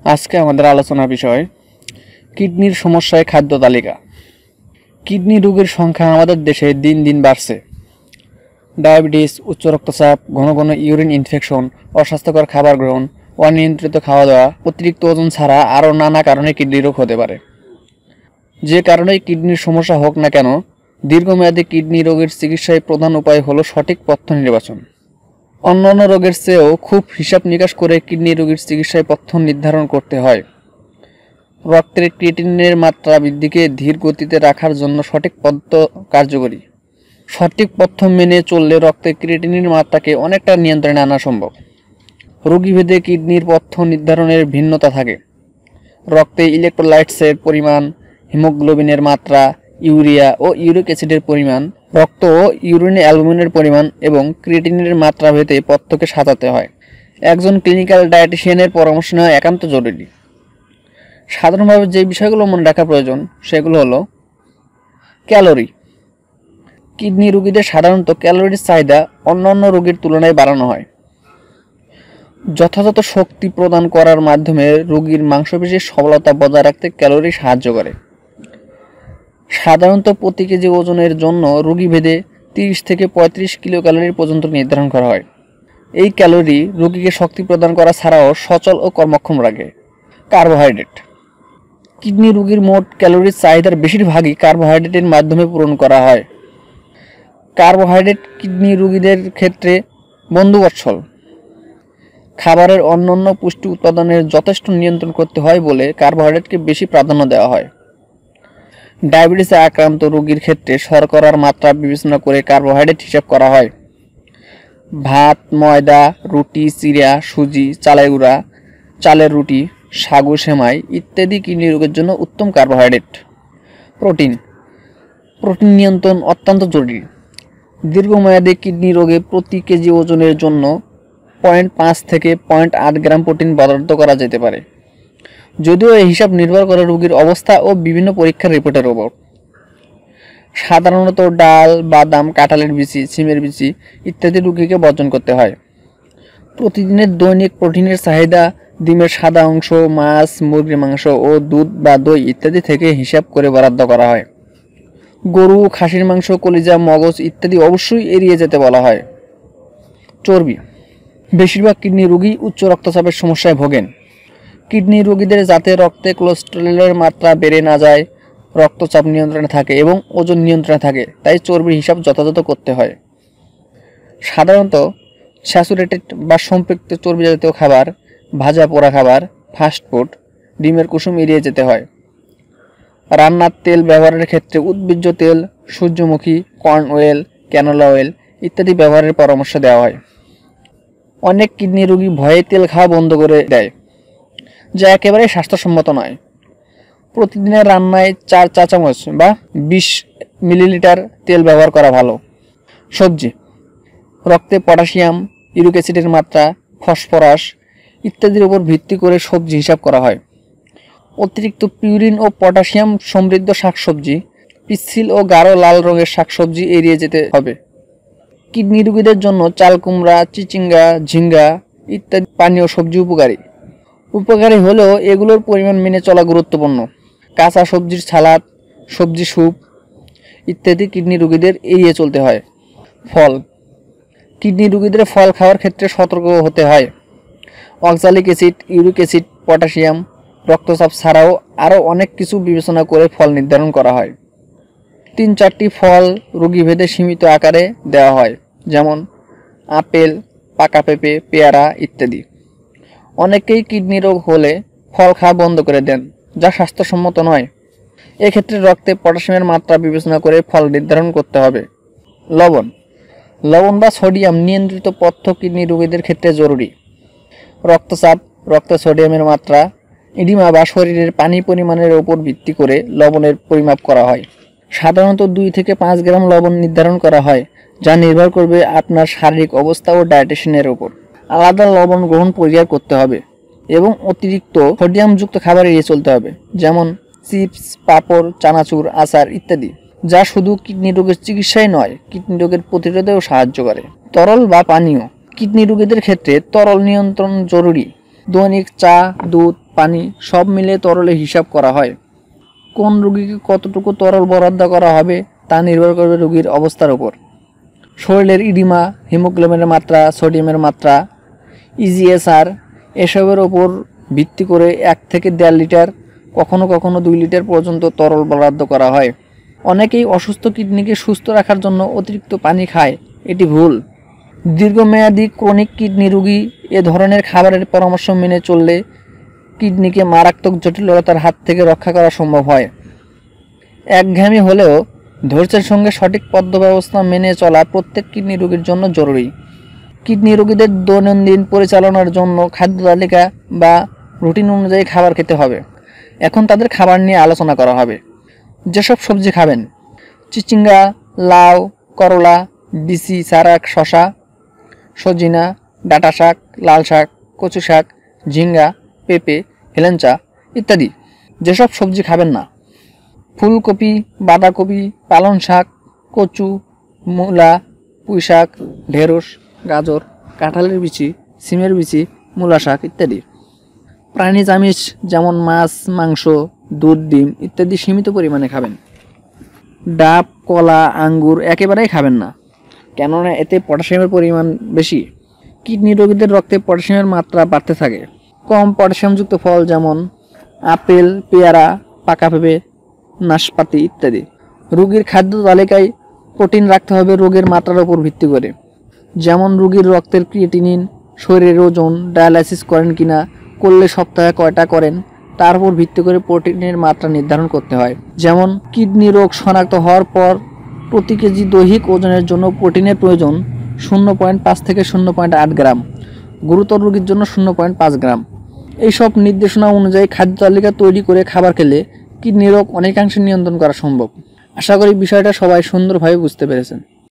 আজকে আমাদের আলোচনার বিষয় কিডনির সমস্যায় খাদ্য তালিকা। কিডনি রোগের সংখ্যা আমাদের দেশে দিন দিন বাড়ছে। ডায়াবেটিস, উচ্চ রক্তচাপ, ঘন ঘন ইউরিন ইনফেকশন, অস্বাস্থ্যকর খাবার গ্রহণ, অনিয়ন্ত্রিত খাওয়া দাওয়া, অতিরিক্ত ওজন ছাড়া আরও নানা কারণে কিডনি রোগ হতে পারে। যে কারণেই কিডনির সমস্যা হোক না কেন, দীর্ঘমেয়াদী কিডনি রোগের চিকিৎসায় প্রধান উপায় হলো সঠিক পথ্য নির্বাচন। অন্যান্য রোগের চেয়েও খুব হিসাব নিকাশ করে কিডনি রোগীর চিকিৎসায় পথ্য নির্ধারণ করতে হয়। রক্তের ক্রিয়েটিনিনের মাত্রা বৃদ্ধিকে ধীর গতিতে রাখার জন্য সঠিক পথ্য কার্যকরী। সঠিক পথ্য মেনে চললে রক্তের ক্রিয়েটিনিনের মাত্রাকে অনেকটা নিয়ন্ত্রণে আনা সম্ভব। রোগীভেদে কিডনির পথ্য নির্ধারণের ভিন্নতা থাকে। রক্তে ইলেকট্রোলাইটসের পরিমাণ, হিমোগ্লোবিনের মাত্রা, ইউরিয়া ও ইউরিক অ্যাসিডের পরিমাণ, রক্ত ও ইউরিনে অ্যালবুমিনের পরিমাণ এবং ক্রিয়েটিনিনের মাত্রা ভেদে পথ্যকে সাজাতে হয়। একজন ক্লিনিক্যাল ডায়েটিশিয়ানের পরামর্শ নেওয়া একান্ত জরুরি। সাধারণভাবে যে বিষয়গুলো মনে রাখা প্রয়োজন সেগুলো হলো ক্যালোরি। কিডনি রোগীদের সাধারণত ক্যালোরির চাহিদা অন্যান্য রোগীর তুলনায় বাড়ানো হয়। যথাযথ শক্তি প্রদান করার মাধ্যমে রোগীর মাংসপেশির সবলতা বজায় রাখতে ক্যালোরি সাহায্য করে। সাধারণত প্রতি কেজি ওজনের জন্য রোগীভেদে 30 থেকে 35 কিলো ক্যালোরি পর্যন্ত নির্ধারণ করা হয়। এই ক্যালোরি রোগীকে শক্তি প্রদান করা ছাড়াও সচল ও কর্মক্ষম রাখে। কার্বোহাইড্রেট। কিডনি রোগীর মোট ক্যালোরির চাহিদার বেশিরভাগই কার্বোহাইড্রেটের মাধ্যমে পূরণ করা হয়। কার্বোহাইড্রেট কিডনি রোগীদের ক্ষেত্রে বন্ধুবৎসল। খাবারের অন্যান্য পুষ্টি উৎপাদনের যথেষ্ট নিয়ন্ত্রণ করতে হয় বলে কার্বোহাইড্রেটকে বেশি প্রাধান্য দেওয়া হয়। ডায়াবেটিসে আক্রান্ত রোগীর ক্ষেত্রে শর্করার মাত্রা বিবেচনা করে কার্বোহাইড্রেট হিসাব করা হয়। ভাত, ময়দা, রুটি, চিড়া, সুজি, চালের গুঁড়া, চালের রুটি, সাগু, সেমাই ইত্যাদি কিডনি রোগের জন্য উত্তম কার্বোহাইড্রেট। প্রোটিন নিয়ন্ত্রণ অত্যন্ত জরুরি। দীর্ঘমেয়াদী কিডনি রোগে প্রতি কেজি ওজনের জন্য 0.5 থেকে 0.8 গ্রাম প্রোটিন বরাদ্দ করা যেতে পারে, যদিও এই হিসাব নির্ভর করে রোগীর অবস্থা ও বিভিন্ন পরীক্ষার রিপোর্টের উপর। সাধারণত ডাল, বাদাম, কাঁঠালের বিচি, সিমের বিচি ইত্যাদি রোগীকে বর্জন করতে হয়। প্রতিদিনের দৈনিক প্রোটিনের চাহিদা ডিমের সাদা অংশ, মাছ, মুরগির মাংস ও দুধ বা দই ইত্যাদি থেকে হিসাব করে বরাদ্দ করা হয়। গরু, খাসির মাংস, কলিজা, মগজ ইত্যাদি অবশ্যই এড়িয়ে যেতে বলা হয়। চর্বি। বেশিরভাগ কিডনি রোগী উচ্চ রক্তচাপের সমস্যায় ভোগেন। কিডনি রোগীদের যাতে রক্তে কোলেস্টেরলের মাত্রা বেড়ে না যায়, রক্তচাপ নিয়ন্ত্রণে থাকে এবং ওজন নিয়ন্ত্রণে থাকে, তাই চর্বির হিসাব যথাযথ করতে হয়। সাধারণত স্যাচুরেটেড বা সম্পৃক্ত চর্বি জাতীয় খাবার, ভাজা পোড়া খাবার, ফাস্টফুড, ডিমের কুসুম এড়িয়ে যেতে হয়। রান্নার তেল ব্যবহারের ক্ষেত্রে উদ্ভিজ্জ তেল, সূর্যমুখী, কর্ন অয়েল, ক্যানোলা অয়েল ইত্যাদি ব্যবহারের পরামর্শ দেওয়া হয়। অনেক কিডনি রোগী ভয়ে তেল খাওয়া বন্ধ করে দেয়, যা একেবারে স্বাস্থ্যসম্মত নয়। প্রতিদিনের রান্নায় 4 চা চামচ বা 20 মিলিলিটার তেল ব্যবহার করা ভালো। সবজি। রক্তে পটাশিয়াম, ইউরিক অ্যাসিডের মাত্রা, ফসফরাস ইত্যাদির উপর ভিত্তি করে সবজি হিসাব করা হয়। অতিরিক্ত পিউরিন ও পটাশিয়াম সমৃদ্ধ শাকসবজি, পিচ্ছিল ও গাঢ় লাল রঙের শাকসবজি এড়িয়ে যেতে হবে। কিডনি রোগীদের জন্য চাল কুমড়া, চিচিঙ্গা, ঝিঙ্গা ইত্যাদি পানীয় সবজি উপকারী হলেও এগুলোর পরিমাণ মেনে চলা গুরুত্বপূর্ণ। কাঁচা সবজির সালাদ, সবজি স্যুপ ইত্যাদি কিডনি রোগীদের এড়িয়ে চলতে হয়। ফল। কিডনি রোগীদের ফল খাওয়ার ক্ষেত্রে সতর্ক হতে হয়। Oxalic acid, uric acid, potassium, রক্তচাপ ছাড়াও আরও অনেক কিছু বিবেচনা করে ফল নির্ধারণ করা হয়। 3-4টি ফল রোগীভেদে সীমিত আকারে দেওয়া হয়, যেমন আপেল, পাকা পেঁপে, পেয়ারা ইত্যাদি। অনেকেই কিডনি রোগ হলে ফল খাওয়া বন্ধ করে দেন, যা স্বাস্থ্যসম্মত নয়। এক্ষেত্রে রক্তে পটাশিয়ামের মাত্রা বিবেচনা করে ফল নির্ধারণ করতে হবে। লবণ বা সোডিয়াম নিয়ন্ত্রিত পথ্য কিডনি রোগীদের ক্ষেত্রে জরুরি। রক্তচাপ, রক্তে সোডিয়ামের মাত্রা, ইডিমা বা শরীরের পানি পরিমাণের উপর ভিত্তি করে লবণের পরিমাপ করা হয়। সাধারণত 2 থেকে 5 গ্রাম লবণ নির্ধারণ করা হয়, যা নির্ভর করবে আপনার শারীরিক অবস্থা ও ডায়েটিশিয়ানের উপর। আলাদা লবণ গ্রহণ পরিহার করতে হবে এবং অতিরিক্ত সোডিয়ামযুক্ত খাবার এড়িয়ে চলতে হবে, যেমন চিপস, পাঁপড়, চানাচুর, আচার ইত্যাদি, যা শুধু কিডনি রোগের চিকিৎসাই নয়, কিডনি রোগের প্রতিরোধেও সাহায্য করে। তরল বা পানীয়। কিডনি রোগীদের ক্ষেত্রে তরল নিয়ন্ত্রণ জরুরি। দৈনিক চা, দুধ, পানি সব মিলিয়ে তরলের হিসাব করা হয়। কোন রোগীকে কতটুকু তরল বরাদ্দ করা হবে তা নির্ভর করবে রোগীর অবস্থার উপর। শরীরের ইডিমা, হিমোগ্লোবিনের মাত্রা, সোডিয়ামের মাত্রা, ইজিএসআর এসবের ওপর ভিত্তি করে 1 থেকে 1.5 লিটার, কখনো কখনো 2 লিটার পর্যন্ত তরল বরাদ্দ করা হয়। অনেকেই অসুস্থ কিডনিকে সুস্থ রাখার জন্য অতিরিক্ত পানি খায়, এটি ভুল। দীর্ঘমেয়াদী ক্রনিক কিডনি রোগী এ ধরনের খাবারের পরামর্শ মেনে চললে কিডনিকে মারাত্মক জটিলতার হাত থেকে রক্ষা করা সম্ভব হয়। একঘেয়েমি হলেও ধৈর্যের সঙ্গে সঠিক পথ্যব্যবস্থা মেনে চলা প্রত্যেক কিডনি রোগীর জন্য জরুরি। কিডনি রোগীদের দৈনন্দিন পরিচালনার জন্য খাদ্য তালিকা বা রুটিন অনুযায়ী খাবার খেতে হবে। এখন তাদের খাবার নিয়ে আলোচনা করা হবে। যেসব সবজি খাবেন: চিচিঙ্গা, লাউ, করলা, বিচি, সারাক, শশা, সজিনা, ডাঁটা শাক, লাল শাক, কচু শাক, ঝিঙ্গা, পেঁপে, হেলেঞ্চা ইত্যাদি। যেসব সবজি খাবেন না: ফুলকপি, বাঁধাকপি, পালং শাক, কচু, মূলা, পুঁই শাক, ঢেঁড়স, গাজর, কাঁঠালের বিচি, সিমের বিচি, মূলা শাক ইত্যাদি। প্রাণীজ আমিষ যেমন মাছ, মাংস, দুধ, ডিম ইত্যাদি সীমিত পরিমাণে খাবেন। ডাব, কলা, আঙ্গুর একেবারেই খাবেন না, কেননা এতে পটাশিয়ামের পরিমাণ বেশি। কিডনি রোগীদের রক্তে পটাশিয়ামের মাত্রা বাড়তে থাকে। কম পটাশিয়ামযুক্ত ফল যেমন আপেল, পেয়ারা, পাকা পেঁপে, নাশপাতি ইত্যাদি। রোগীর খাদ্য তালিকায় প্রোটিন রাখতে হবে রোগের মাত্রার উপর ভিত্তি করে। যেমন রোগীর রক্তের ক্রিয়েটিনিন, শরীরের ওজন, ডায়ালাইসিস করেন কিনা, করলে সপ্তাহে কয়টা করেন, তার উপর ভিত্তি করে প্রোটিনের মাত্রা নির্ধারণ করতে হয়। যেমন কিডনি রোগ শনাক্ত হওয়ার পর প্রতি কেজি দৈহিক ওজনের জন্য প্রোটিনের প্রয়োজন 0.5 থেকে 0.8 গ্রাম, গুরুতর রোগীর জন্য 0.5 গ্রাম। এইসব নির্দেশনা অনুযায়ী খাদ্য তালিকা তৈরি করে খাবার খেলে কিডনি রোগ অনেকাংশে নিয়ন্ত্রণ করা সম্ভব। আশা করি বিষয়টা সবাই সুন্দরভাবে বুঝতে পেরেছেন।